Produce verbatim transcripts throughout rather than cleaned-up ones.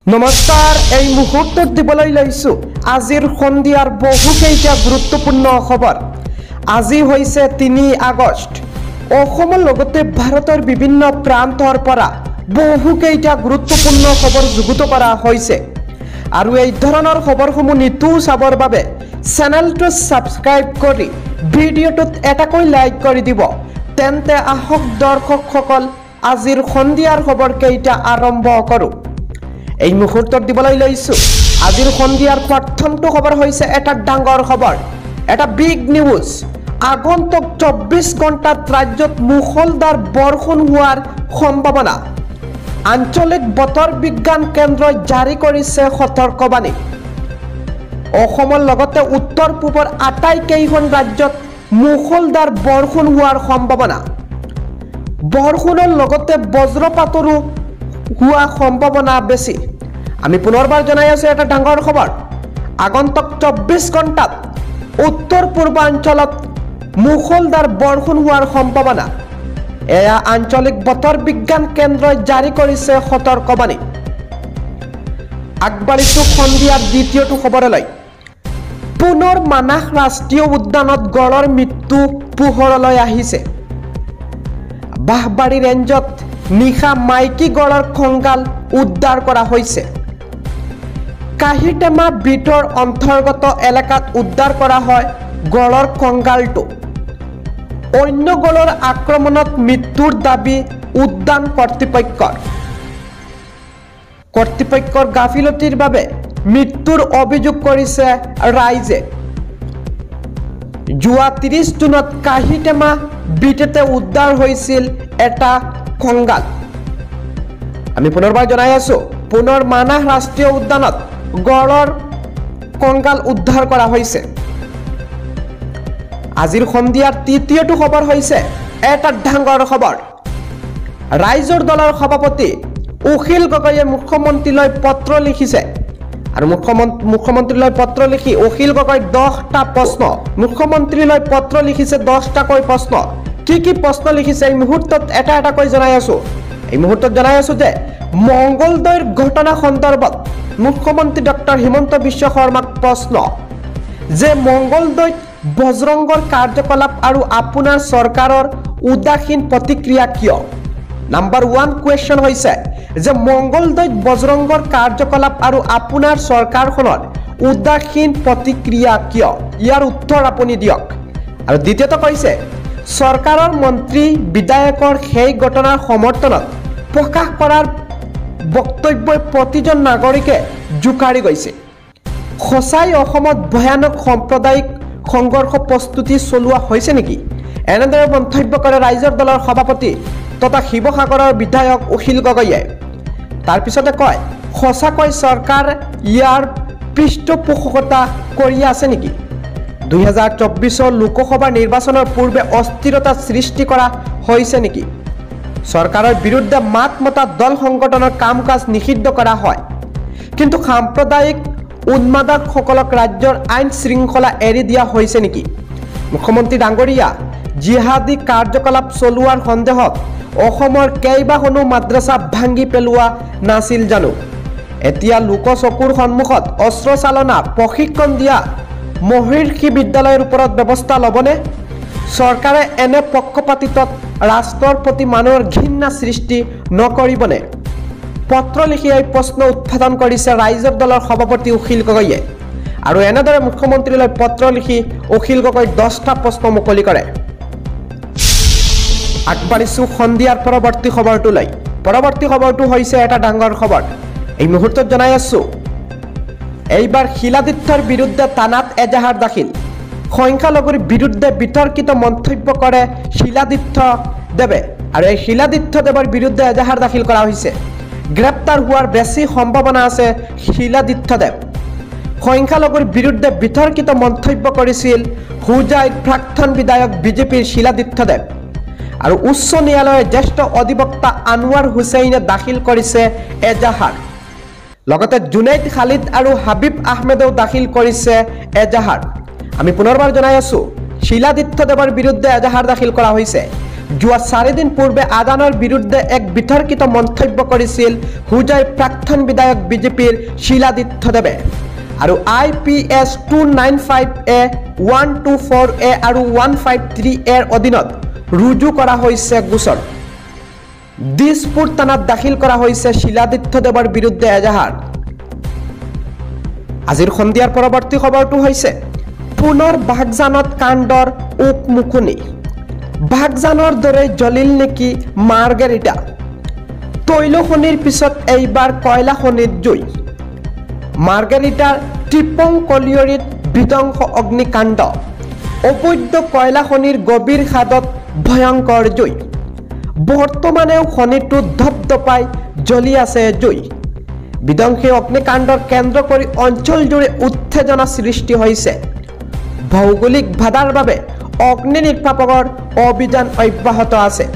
নমস্কাৰ এই মুহূৰ্তত দিবলৈ লৈছো আজিৰ সন্ধিয়াৰ বহুকেইটা গুৰুত্বপূৰ্ণ খবৰ। আজি হৈছে তিনি আগষ্ট। অসমৰ লগতে ভাৰতৰ বিভিন্ন প্ৰান্তৰ পৰা বহুকেইটা গুৰুত্বপূৰ্ণ খবৰ যুগুত কৰা হৈছে আৰু এই ধৰণৰ খবৰসমূহ নিতৌ চাবৰ বাবে চেনেলটো সাবস্ক্ৰাইব কৰি ভিডিঅ'টোত এটাকৈ লাইক কৰি দিব। তেন্তে আহক দৰ্শকসকল আজিৰ সন্ধিয়াৰ খবৰ কেইটা আৰম্ভ কৰোঁ। এই মুহূৰ্তত দিবলৈ লৈছো আজিৰ সন্ধিয়াৰ প্ৰথমটো খবৰ হৈছে এটা ডাঙৰ খবৰ, এটা বিগ নিউজ। আগন্তুক চৌব্বিছ ঘণ্টাত ৰাজ্যত মুখলধাৰ বৰষুণ হোৱাৰ সম্ভাৱনা। আঞ্চলিক বতৰ বিজ্ঞান কেন্দ্ৰই জাৰি কৰিছে সতৰ্কবাণী। অসমৰ লগতে উত্তৰ পূবৰ আটাইকেইখন ৰাজ্যত মুখলধাৰ বৰষুণ হোৱাৰ সম্ভাৱনা। বৰষুণৰ লগতে বজ্ৰপাতৰো হোৱা সম্ভাৱনা বেছি। আমি পুনৰবাৰ জনাই আছো এটা ডাঙৰ খবৰ। আগন্তুক চৌব্বিছ ঘণ্টাত উত্তৰ পূৰ্বাঞ্চলত মুখলধাৰ বৰষুণ হোৱাৰ সম্ভাৱনা। এয়া আঞ্চলিক বতৰ বিজ্ঞান কেন্দ্ৰই জাৰি কৰিছে সতৰ্কবাণী। আগবাঢ়িছো সন্ধিয়াৰ দ্বিতীয়টো খবৰলৈ। পুনৰ মানাহ ৰাষ্ট্ৰীয় উদ্যানত গড়ৰ মৃত্যু পোহৰলৈ আহিছে। বাহবাৰী ৰেঞ্জত নিশা মাইকী গড়ৰ খংগাল উদ্ধাৰ কৰা হৈছে। কাহিটেমা বিটৰ অন্তৰ্গত এলেকাত উদ্ধাৰ কৰা হয় গড়ৰ খংগালটো। অন্য গড়ৰ আক্ৰমণত মৃত্যুৰ দাবী উদ্যান কৰ্তৃপক্ষৰ। কৰ্তৃপক্ষৰ গাফিলতিৰ বাবে মৃত্যুৰ অভিযোগ কৰিছে ৰাইজে। যোৱা ত্ৰিছ জুনত কাহিটেমা বিটতে উদ্ধাৰ হৈছিল এটা খংগাল। আমি পুনৰবাৰ জনাই আছো পুনৰ মানাহ ৰাষ্ট্ৰীয় উদ্যানত গড়ৰ খংগাল উদ্ধাৰ কৰা হৈছে। আজিৰ সন্ধিয়াৰ তৃতীয়টো খবৰ হৈছে এটা ডাঙৰ খবৰ। ৰাইজৰ দলৰ সভাপতি অখিল গগৈয়ে মুখ্যমন্ত্ৰীলৈ পত্ৰ লিখিছে আৰু মুখ্যমন্ত্ৰী মুখ্যমন্ত্ৰীলৈ পত্ৰ লিখি অখিল গগৈ দহটা প্ৰশ্ন মুখ্যমন্ত্ৰীলৈ পত্ৰ লিখিছে দহটাকৈ প্ৰশ্ন। কি কি প্ৰশ্ন লিখিছে এই মুহূৰ্তত এটা এটাকৈ জনাই আছো। এই মুহূৰ্তত জনাই আছো যে মংগলদৈৰ ঘটনা সন্দৰ্ভত মুখ্যমন্ত্ৰী ডক্টৰ হিমন্ত বিশ্ব শৰ্মাক প্ৰশ্ন যে মংগলদৈত বজৰংগৰ কাৰ্যকলাপ আৰু আপোনাৰ চৰকাৰৰ উদাসীন প্ৰতিক্ৰিয়া কিয়। নাম্বাৰ ওৱান কুৱেশ্যন হৈছে যে মংগলদৈত বজৰংগৰ কাৰ্যকলাপ আৰু আপোনাৰ চৰকাৰখনৰ উদাসীন প্ৰতিক্ৰিয়া কিয়, ইয়াৰ উত্তৰ আপুনি দিয়ক। আৰু দ্বিতীয়তে কৈছে চৰকাৰৰ মন্ত্ৰী বিধায়কৰ সেই ঘটনাৰ সমৰ্থনত প্ৰকাশ কৰাৰ বক্তব্যই প্ৰতিজন নাগৰিকে জোকাৰি গৈছে। সঁচাই অসমত ভয়ানক সাম্প্ৰদায়িক সংঘৰ্ষ প্ৰস্তুতি চলোৱা হৈছে নেকি? এনেদৰে মন্তব্য কৰে ৰাইজৰ দলৰ সভাপতি তথা শিৱসাগৰৰ বিধায়ক অখিল গগৈয়ে। তাৰপিছতে কয় সঁচাকৈ চৰকাৰ ইয়াৰ পৃষ্ঠপোষকতা কৰি আছে নেকি? দুই হাজাৰ চৌব্বিছৰ লোকসভা নিৰ্বাচনৰ পূৰ্বে অস্থিৰতা সৃষ্টি কৰা হৈছে নেকি? চৰকাৰৰ বিৰুদ্ধে মাত মতা দল সংগঠনৰ কাম কাজ নিষিদ্ধ কৰা হয়, কিন্তু সাম্প্ৰদায়িক উন্মাদকসকলক ৰাজ্যৰ আইন শৃংখলা এৰি দিয়া হৈছে নেকি? মুখ্যমন্ত্ৰী ডাঙৰীয়া জিহাদী কাৰ্যকলাপ চলোৱাৰ সন্দেহত অসমৰ কেইবাখনো মাদ্ৰাছা ভাঙি পেলোৱা নাছিল জানো? এতিয়া লোকচকুৰ সন্মুখত অস্ত্ৰ চালনা প্ৰশিক্ষণ দিয়া মহৰ্ষি বিদ্যালয়ৰ ওপৰত ব্যৱস্থা ল'বনে? চৰকাৰে এনে পক্ষপাতিত্বত ৰাষ্ট্ৰৰ প্ৰতি মানুহৰ ঘৃণা সৃষ্টি নকৰিবনে? পত্ৰ লিখি এই প্ৰশ্ন উত্থাপন কৰিছে ৰাইজৰ দলৰ সভাপতি অখিল গগৈয়ে। আৰু এনেদৰে মুখ্যমন্ত্ৰীলৈ পত্ৰ লিখি অখিল গগৈ দহটা প্ৰশ্ন মুকলি কৰে। আগবাঢ়িছো সন্ধিয়াৰ পৰৱৰ্তী খবৰটোলৈ। পৰৱৰ্তী খবৰটো হৈছে এটা ডাঙৰ খবৰ। এই মুহূৰ্তত জনাই আছো এইবাৰ শিলাদিত্যৰ বিৰুদ্ধে থানাত এজাহাৰ দাখিল। সংখ্যালঘুৰ বিৰুদ্ধে বিতৰ্কিত মন্তব্য কৰে শিলাদিত্য দেৱে আৰু এই শিলাদিত্য দেৱৰ বিৰুদ্ধে এজাহাৰ দাখিল কৰা হৈছে। গ্ৰেপ্তাৰ হোৱাৰ বেছি সম্ভাৱনা আছে শিলাদিত্য দেৱ। সংখ্যালঘুৰ বিৰুদ্ধে বিতৰ্কিত মন্তব্য কৰিছিল হোজাইৰ প্ৰাক্তন বিধায়ক বিজেপিৰ শিলাদিত্য দেৱ আৰু উচ্চ ন্যায়ালয়ৰ জ্যেষ্ঠ অধিবক্তা আনোৱাৰ হুছেইনে দাখিল কৰিছে এজাহাৰ। লগতে জুনেইদ খালিদ আৰু হাবিব আহমেদেও দাখিল কৰিছে এজাহাৰ। আমি পুনৰবাৰ জনাই আছো শিলাদিত্য দেৱৰ বিৰুদ্ধে এজাহাৰ দাখিল কৰা হৈছে। যোৱা চাৰিদিন পূৰ্বে আদানৰ বিৰুদ্ধে এক বিতৰ্কিত মন্তব্য কৰিছিল হুজাইৰ প্ৰাক্তন বিধায়ক বিজেপিৰ শিলাদিত্যদেৱে আৰু I P S two nine five A one two four A আৰু ওৱান ফাইভ থ্ৰী এৰ অধীনত ৰুজু কৰা হৈছে গোচৰ দিছপুৰ থানাত দাখিল কৰা হৈছে শিলাদিত্যদেৱৰ বিৰুদ্ধে এজাহাৰ আজিৰ সন্ধিয়াৰ পৰৱৰ্তী খবৰটো হৈছে পুনৰ বাঘজানত কাণ্ডৰ উকমুকনি বাঘজানৰ দৰে জ্বলিল নেকি মাৰ্গাৰিটা তৈল খনিৰ পিছত এইবাৰ কয়লা খনিত জুই মাৰ্গাৰিটাৰ টিপং কলিয়ৰিত বিধ্বংস অগ্নিকাণ্ড অবৈধ কয়লা খনিৰ গভীৰ খাদত ভয়ংকৰ জুই বৰ্তমানেও খনিটোত ধপধপাই জ্বলি আছে জুই বিধ্বংসী অগ্নিকাণ্ডৰ কেন্দ্ৰ কৰি অঞ্চলজুৰি উত্তেজনা সৃষ্টি হৈছে ভৌগোলিক বাধাৰ বাবে অগ্নি নিৰ্বাপকৰ অভিযান অব্যাহত আছে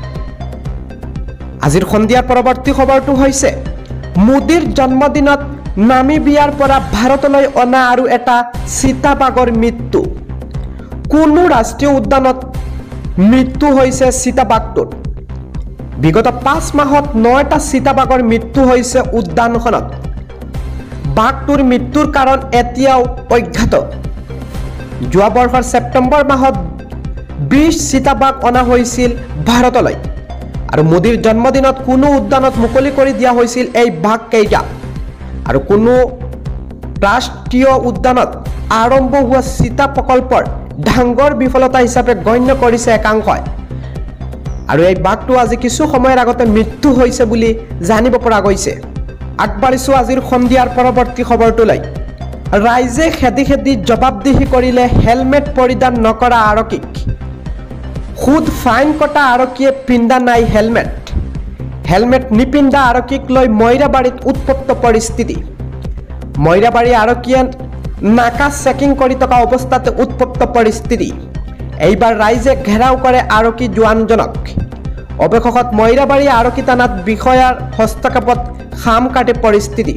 আজিৰ সন্ধিয়াৰ পৰৱৰ্তী খবৰটো হৈছে মোদীৰ জন্মদিনত নামিবিয়াৰ পৰা ভাৰতলৈ অনা আৰু এটা চিতাবাঘৰ মৃত্যু কোনো ৰাষ্ট্ৰীয় উদ্যানত মৃত্যু হৈছে চিতাবাঘটোৰ বিগত পাঁচ মাহত নয়টা চিতাবাঘৰ মৃত্যু হৈছে উদ্যানখনত বাঘটোৰ মৃত্যুৰ কাৰণ এতিয়াও অজ্ঞাত যোৱা বৰ্ষৰ ছেপ্টেম্বৰ মাহত বিশ চিতাবাঘ অনা হৈছিল ভাৰতলৈ আৰু মোদীৰ জন্মদিনত কোনো উদ্যানত মুকলি কৰি দিয়া হৈছিল এই বাঘকেইটা আৰু কোনো ৰাষ্ট্ৰীয় উদ্যানত আৰম্ভ হোৱা চিতা প্ৰকল্পৰ ডাঙৰ বিফলতা হিচাপে গণ্য কৰিছে একাংশই আৰু এই বাঘটো আজি কিছু সময়ৰ আগতে মৃত্যু হৈছে বুলি জানিব পৰা গৈছে আগবাঢ়িছো আজিৰ সন্ধিয়াৰ পৰৱৰ্তী খবৰটোলৈ ৰাইজে খেদি খেদি জবাবদিহি কৰিলে হেলমেট পৰিধান নকৰা আৰক্ষীক খুদ ফাইন কটা আৰক্ষীয়ে পিন্ধা নাই হেলমেট হেলমেট নিপিন্ধা আৰক্ষীক লৈ মইৰাবাৰীত উত্তপ্ত পৰিস্থিতি মইৰাবাৰী আৰক্ষীয়ে নাকা চেকিং কৰি থকা অৱস্থাতে উত্তপ্ত পৰিস্থিতি এইবাৰ ৰাইজে ঘেৰাও কৰে আৰক্ষী জোৱানজনক অৱশেষত মইৰাবাৰী আৰক্ষী থানাত বিষয়াৰ হস্তক্ষেপত খাম কাটে পৰিস্থিতি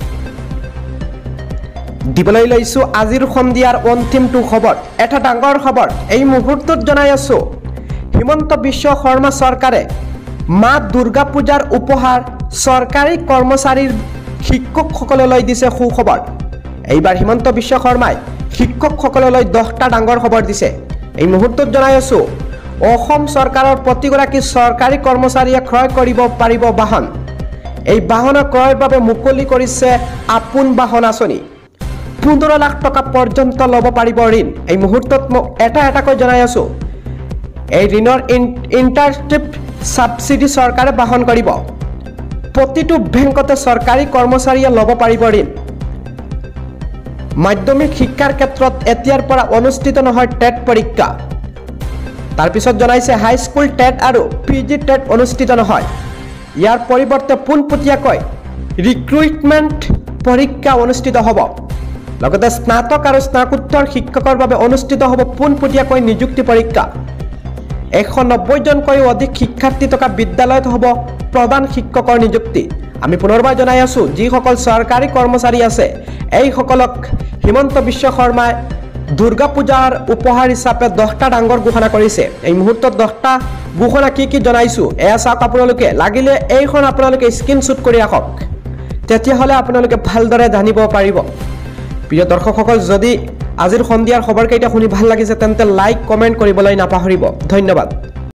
দিবলৈ লৈছো আজিৰ সন্ধিয়াৰ অন্তিমটো খবৰ এটা ডাঙৰ খবৰ এই মুহূৰ্তত জনাই আছো হিমন্ত বিশ্ব শৰ্মা চৰকাৰে মা দুৰ্গা পূজাৰ উপহাৰ চৰকাৰী কৰ্মচাৰীৰ শিক্ষকসকললৈ দিছে সুখবৰ এইবাৰ হিমন্ত বিশ্ব শৰ্মাই শিক্ষকসকললৈ দহটা ডাঙৰ খবৰ দিছে এই মুহূৰ্তত জনাই আছো অসম চৰকাৰৰ প্ৰতিগৰাকী চৰকাৰী কৰ্মচাৰীয়ে ক্ৰয় কৰিব পাৰিব বাহন এই বাহনৰ ক্ৰয়ৰ বাবে মুকলি কৰিছে আপোন বাহন আঁচনি পোন্ধৰ লাখ টকা পৰ্যন্ত ল'ব পাৰিব ঋণ এই মুহূৰ্তত মই এটা এটাকৈ জনাই আছো এই ঋণৰ ইণ্টাৰেষ্ট সাবসিডি চৰকাৰে বাহন কৰিব প্ৰতিটো বেংকতে চৰকাৰী কৰ্মচাৰীয়ে ল'ব পাৰিব ঋণ মাধ্যমিক শিক্ষাৰ ক্ষেত্ৰত এতিয়াৰ পৰা অনুষ্ঠিত নহয় টেট পৰীক্ষা তাৰ পিছত জনাইছে হাই স্কুল টেট আৰু পিজি টেট অনুষ্ঠিত নহয় ইয়াৰ পৰিৱৰ্তে পোনপটীয়াকৈ ৰিক্ৰুটমেণ্ট পৰীক্ষা অনুষ্ঠিত হ'ব লগতে স্নাতক আৰু স্নাতকোত্তৰ শিক্ষকৰ বাবে অনুষ্ঠিত হ'ব পোনপটীয়াকৈ নিযুক্তি পৰীক্ষা এশ নব্বৈ জনকৈ অধিক শিক্ষাৰ্থী থকা বিদ্যালয়ত হ'ব প্ৰধান শিক্ষকৰ নিযুক্তি আমি পুনৰবাৰ জনাই আছো যিসকল চৰকাৰী কৰ্মচাৰী আছে এইসকলক হিমন্ত বিশ্ব শৰ্মাই দুৰ্গা পূজাৰ উপহাৰ হিচাপে দহটা ডাঙৰ ঘোষণা কৰিছে এই মুহূৰ্তত দহটা ঘোষণা কি কি জনাইছো এয়া চাওক আপোনালোকে লাগিলে এইখন আপোনালোকে স্ক্ৰীনশ্বট কৰি ৰাখক তেতিয়াহ'লে আপোনালোকে ভালদৰে জানিব পাৰিব প্ৰিয় দৰ্শকসকল যদি আজিৰ সন্ধিয়াৰ খবৰকেইটা শুনি ভাল লাগিছে তেন্তে লাইক কমেণ্ট কৰিবলৈ নাপাহৰিব ধন্যবাদ।